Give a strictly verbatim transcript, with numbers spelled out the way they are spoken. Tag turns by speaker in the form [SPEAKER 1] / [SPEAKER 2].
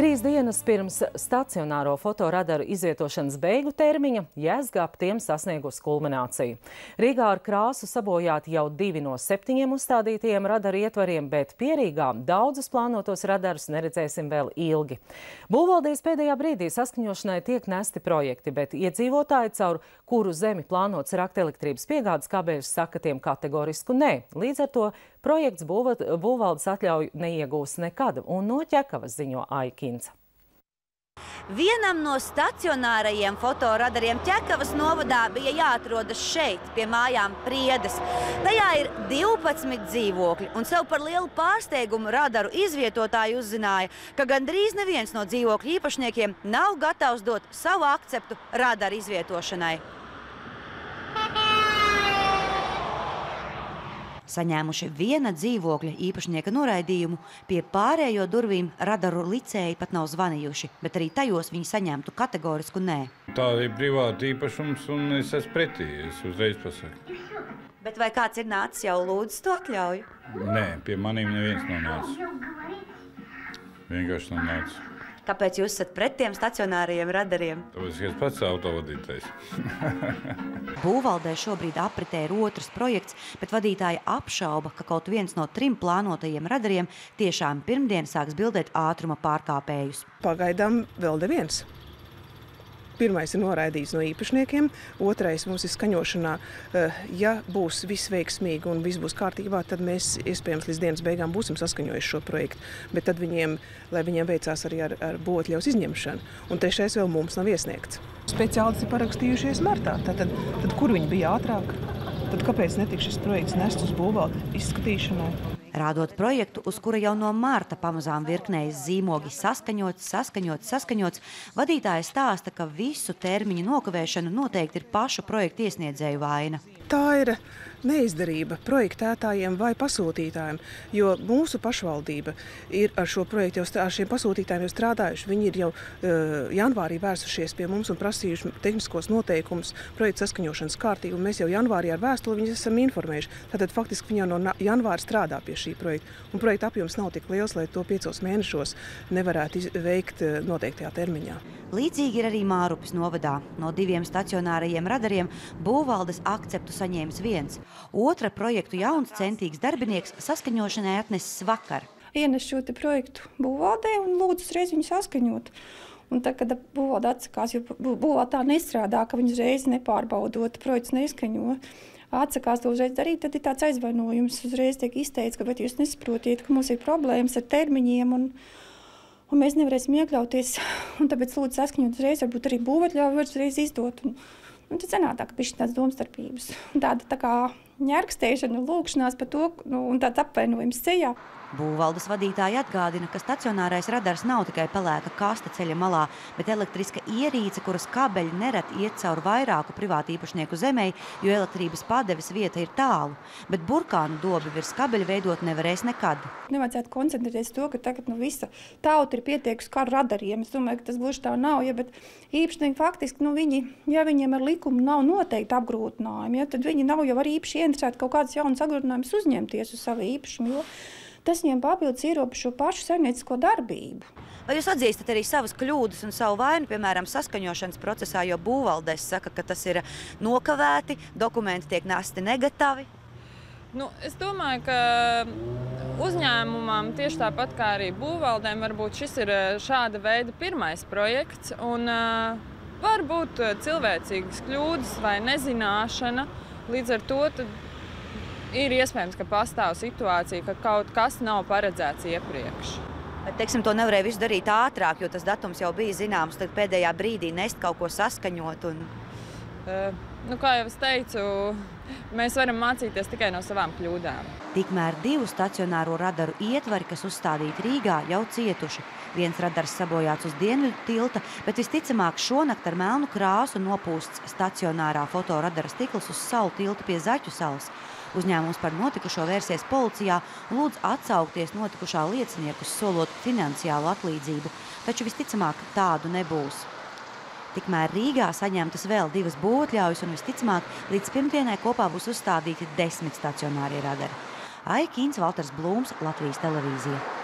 [SPEAKER 1] Trīs dienas pirms stacionāro fotoradaru izvietošanas beigu termiņa Jēzgaba tiem sasniegusi kulmināciju. Rīgā ar krāsu sabojāti jau divi no septiņiem uzstādītajiem radaru ietvariem, bet Pierīgā daudzus plānotos radarus neredzēsim vēl ilgi. Būvvaldīs pēdējā brīdī saskaņošanai tiek nesti projekti, bet iedzīvotāji, caur kuru zemi plānots rakt elektrības piegādes kabeļus, saka tiem kategorisku nē. Līdz ar to projekts būvvaldes atļauju neiegūs nekad, un no Ķekavas ziņo Aikinca.
[SPEAKER 2] Vienam no stacionārajiem fotoradariem Ķekavas novadā bija jāatrodas šeit, pie mājām Priedes. Tajā ir divpadsmit dzīvokļi, un sev par lielu pārsteigumu radaru izvietotāji uzzināja, ka gandrīz neviens no dzīvokļu īpašniekiem nav gatavs dot savu akceptu radaru izvietošanai. Saņēmuši viena dzīvokļa īpašnieka noraidījumu, pie pārējo durvīm radaru licēji pat nav zvanījuši, bet arī tajos viņi saņemtu kategorisku nē.
[SPEAKER 3] Tā ir privāta īpašums, un es esmu pretī, es uzreiz pasaku.
[SPEAKER 2] Bet vai kāds ir nācis jau lūdzu to atļauju?
[SPEAKER 3] Nē, pie manīm neviens nav nācis. Vienkārši nav nācis.
[SPEAKER 2] Kāpēc jūs esat pret tiem stacionārajiem radariem?
[SPEAKER 3] Tāpēc, ka es pats autovadītājs.
[SPEAKER 2] Būvvaldē šobrīd apritē ir otrs projekts, bet vadītāja apšauba, ka kaut viens no trim plānotajiem radariem tiešām pirmdien sāks bildēt ātruma pārkāpējus.
[SPEAKER 4] Pagaidām vēl neviens. Pirmais ir noraidīts no īpašniekiem, otrais mums ir skaņošanā. Ja būs viss veiksmīgi un viss būs kārtībā, tad mēs iespējams līdz dienas beigām būsim saskaņojuši šo projektu. Bet tad viņiem, lai viņiem veicās arī ar, ar būvatļaus izņemšanu. Un trešais vēl mums nav iesniegts. Speciālisti ir parakstījušies martā. Tad, tad, tad kur viņi bija ātrāk? Tad kāpēc netika šis projekts nests uz būvvaldi izskatīšanai?
[SPEAKER 2] Rādot projektu, uz kura jau no marta pamazām virknējas zīmogi saskaņots, saskaņots, saskaņots, vadītāja stāsta, ka visu termiņu nokavēšana noteikti ir pašu projektu iesniedzēju vaina.
[SPEAKER 4] Tā ir neizdarība projektētājiem vai pasūtītājiem, jo mūsu pašvaldība ir ar šo projektu, jau, ar šiem pasūtītājiem jau strādājuši. Viņi ir jau uh, janvārī vērsušies pie mums un prasījuši tehniskos noteikumus, projektu saskaņošanas kārtību, un mēs jau janvārī ar vēstuli viņus esam informējuši. Tātad faktiski viņi jau no janvāra strādā pie šī projekta, un projekta apjoms nav tik liels, lai to piecos mēnešos nevarētu veikt noteiktajā termiņā.
[SPEAKER 2] Līdzīgi ir arī Mārupes novadā. No diviem stacionārajiem radariem būvvaldes akceptu saņēmis viens. Otra projektu jauns centīgs darbinieks saskaņošanai atnesis vakar.
[SPEAKER 5] Ienes šo te projektu būvvaldē un lūdzu uzreiz viņu saskaņot. Un tad, kad būvvalde atsakās, jo būvvalde tā nestrādā, ka viņu uzreiz nepārbaudot, projekts neskaņo, atsakās to uzreiz darīt, tad ir tāds aizvainojums. Uzreiz tiek izteikts, ka bet jūs nesaprotiet, ka mums ir problēmas ar termiņiem un un mēs nevarēsim iekļauties, un tāpēc lūdzu saskaņot uzreiz, varbūt arī būvatļauju var uzreiz izdot. Un, un tad sanāk tā, ka bišķi tāds domstarpības. Un tāda tā kā ņērkstēšana, lūkšanās par to, nu, un tāds apvainojums ceļā.
[SPEAKER 2] Būvvaldes vadītāji atgādina, ka stacionārais radars nav tikai pelēka kaste ceļa malā, bet elektriska ierīce, kuras kabeļi nereti iet caur vairāku privātīpašnieku zemei, jo elektrības padeves vieta ir tālu. Bet burkānu dobi virs kabeļa veidot nevarēs nekad.
[SPEAKER 5] Nevajadzētu koncentrēties to, ka tagad nu, visa tauta ir pietiekusi kā ar radariem. Es domāju, ka tas gluži tā nav, ja, bet īpašnieki faktiski, nu, viņi, ja viņiem ar likumu nav noteikti apgrūtinājumi, ja, tad viņi nav jau arī īpaši ieinteresēti kaut kādas jaunas apgrūtinājumus uzņemties uz savu īpašumu, jo tas viņiem papildus ierobežo pašu saimniecisko darbību.
[SPEAKER 2] Vai jūs atzīstat arī savas kļūdas un savu vainu, piemēram, saskaņošanas procesā, jo būvvaldēs saka, ka tas ir nokavēti, dokumenti tiek nesti negatavi?
[SPEAKER 6] Nu, es domāju, ka uzņēmumam tieši tāpat kā arī būvvaldēm varbūt šis ir šāda veida pirmais projekts un uh, varbūt cilvēcīgas kļūdas vai nezināšana. Līdz ar to tad ir iespējams, ka pastāv situācija, ka kaut kas nav paredzēts iepriekš.
[SPEAKER 2] Bet, teiksim, to nevarēja visu darīt ātrāk, jo tas datums jau bija zināms, tad pēdējā brīdī nest kaut ko saskaņot. Un...
[SPEAKER 6] Uh, nu, kā jau es teicu, mēs varam mācīties tikai no savām kļūdām.
[SPEAKER 2] Tikmēr divu stacionāro radaru ietvari, kas uzstādīti Rīgā, jau cietuši. Viens radars sabojāts uz dienvidu tilta, bet visticamāk šonakt ar melnu krāsu nopūsts stacionārā fotoradara stikls uz salu tiltu pie Zaķu salas. Uzņēmums par notikušo vērsies policijā un lūdz atsaukties notikušā lieciniekus, solot finansiālu atlīdzību, taču visticamāk tādu nebūs. Tikmēr Rīgā saņemtas vēl divas būvatļaujas un visticamāk līdz pirmdienai kopā būs uzstādīti desmit stacionārie radari. Aikinca, Valters Blūms, Latvijas televīzija.